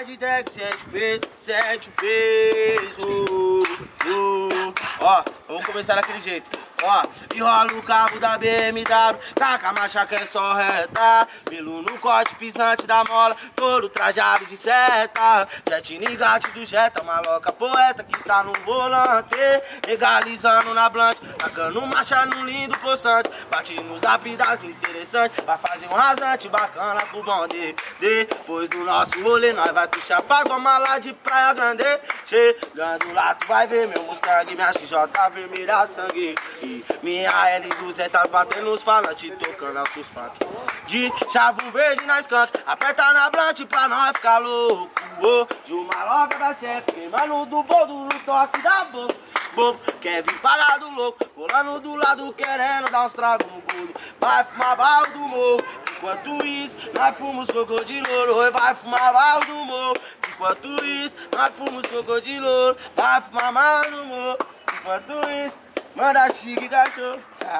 Ridetec, sente o peso. Ó, vamos começar daquele jeito. Ó, e rola o cabo da BMW, taca a marcha que é só reta. Milo no corte pisante da mola, todo trajado de seta. Jet nigate do Jetta, maloca poeta que tá no volante. Legalizando na blunt, tacando marcha no lindo poçante. Bate no zap das interessantes, pra fazer um rasante bacana pro bonde. Depois do nosso rolê, nós vai puxar pra goma lá de Praia Grande. Chegando lá, tu vai ver meu Mustang, minha XJ vermelha sangue. Minha L200 batendo nos falantes, tocando altos funk. De chavo verde na skunk, aperta na blunt pra nós ficar louco. De uma loca da chefe, queimando do boldo no toque da boca. Bobo, quer vir pagar do louco, colando do lado querendo dar uns tragos no bolo. Vai fumar barro do morro, enquanto isso nós fumamos cocô de louro. Vai fumar barro do morro, enquanto isso nós fumamos cocô de louro. Vai fumar barro do morro, enquanto isso manda chique cachorro.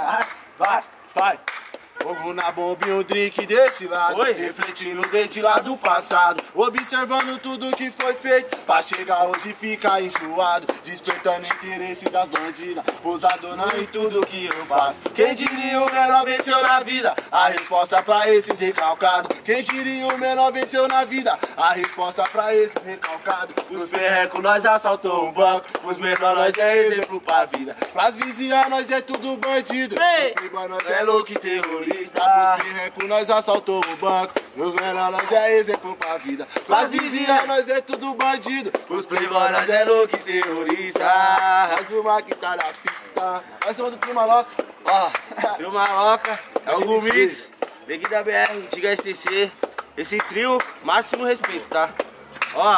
Vai. Fogo na bomba e um drink deste lado. Oi? Refletindo desde lá do passado, observando tudo que foi feito pra chegar hoje e ficar enjoado. Despertando interesse das bandidas, pousadona em tudo que eu faço. Quem diria o menor venceu na vida? A resposta pra esses recalcados. Quem diria o menor venceu na vida? A resposta pra esses recalcados. Os perrecos nós assaltou um banco, os menores nós é exemplo pra vida. Pras vizinhas nós é tudo bandido, os playboy nós é louco e terrorista. Pros perrecos nós assaltou o banco, os menores nós é exemplo pra vida. Pras vizinhas nós é tudo bandido, os playboy nós é louco e terrorista. Nós uma que tá na pista, nós somos do Trio Maloca. Ó, Trio Maloca, é o Gumix, Big da BR, antiga STC. Esse trio, máximo respeito, tá? Ó,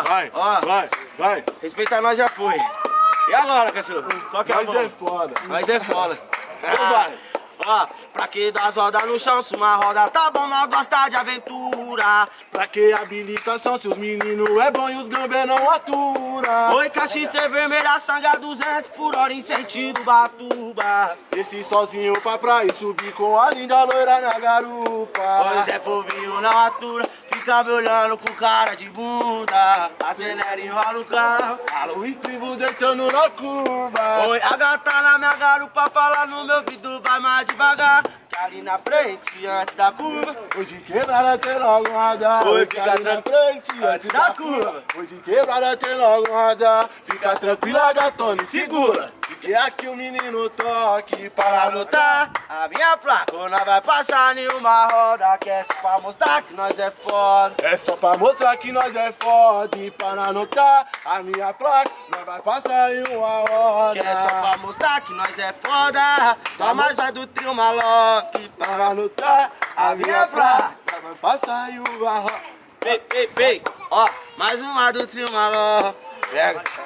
Vai. Respeitar nós já foi. E agora, cachorro? Qual que é a Nós é foda. Nós é foda. Então vai. Ó, pra que dar as rodas no chão, se uma roda tá bom, nós gosta de aventura. Pra que habilitação se os meninos é bom e os gambé não atura? Oi, caxister vermelha, sangue a 200 por hora em sentido Batuba. Esse sozinho pra praia e subir com a linda loira na garupa. Pois é, povinho não atura, fica me olhando com cara de bunda. Acelera e enrola o carro, Alô e tribo deitando na curva. oi, a gata na minha garupa fala no meu ouvido, vai mais devagar, que ali na frente, antes da curva. Hoje quebrada tem logo um radar. Oi, Que fica ali na frente, antes da curva. Hoje quebrada tem logo um radar. Fica tranquila, gatona, e segura. Porque aqui o menino toque Para anotar a minha placa, nós vai passar nenhuma roda, que é só pra mostrar que nós é foda. É só pra mostrar que nós é foda. E para anotar a minha placa, nós vai passar em uma roda. Que é só pra mostrar que nós é foda. Só mais a do Trio Maloca. Para anotar a minha placa, nós vai passar em uma roda. Ó, mais uma do Trio Maloca. Pega.